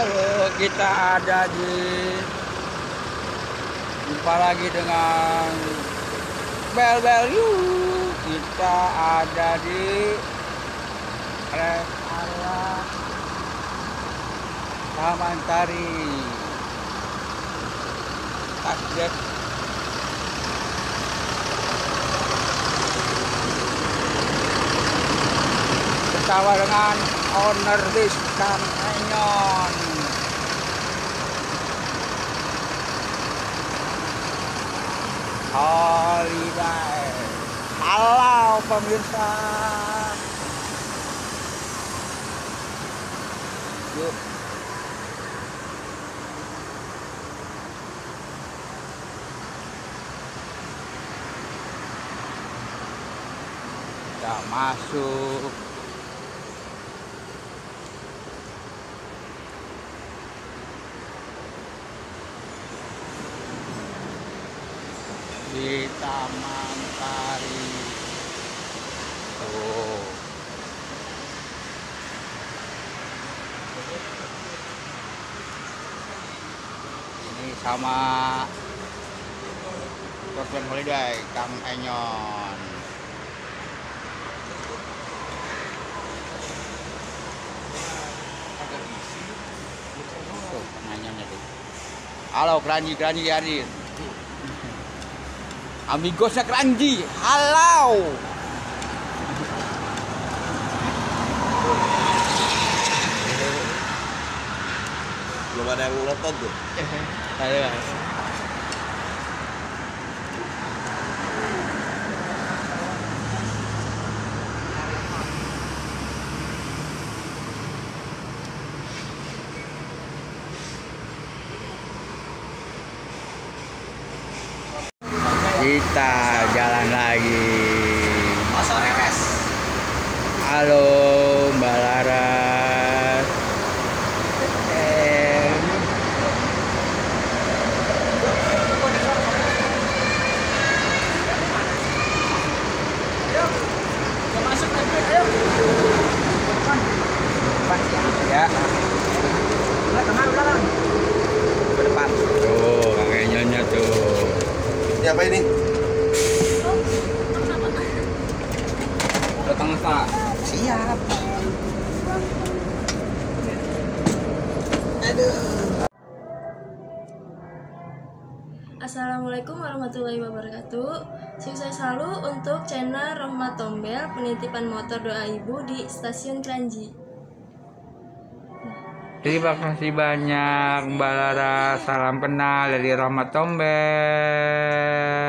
Halo, kita ada di jumpa lagi dengan Bel Yuk. Kita ada di rest area Taman Tari Tasjek. Bersama dengan owner bis Kang Enyon. Holiday. Halo pemirsa. Yuk. Kita masuk. Di Taman Tari. Tuh. Ini sama Korban Holiday Kang Enyon. Tuh, Kang Enyonnya tuh. Halo Kranji hadir. Amigosnya Kranji, halo. Belum ada yang nonton tuh. Ayo. Kita jalan lagi. Halo Mbak Laras. Ya. Ke depan. Tuh, Kang Enyonnya tuh. Ini apa ini? Datang Pak. Siap. Assalamualaikum warahmatullahi wabarakatuh. Sukses selalu untuk channel Rohmat Tombel penitipan motor doa ibu di stasiun Kranji. Terima kasih banyak Mbak Lara. Salam kenal dari Rohmat Tombel.